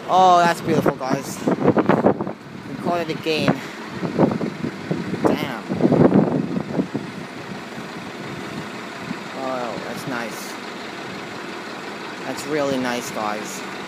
Oh, that's beautiful, guys. We caught it again. Damn. Oh, that's nice. That's really nice, guys.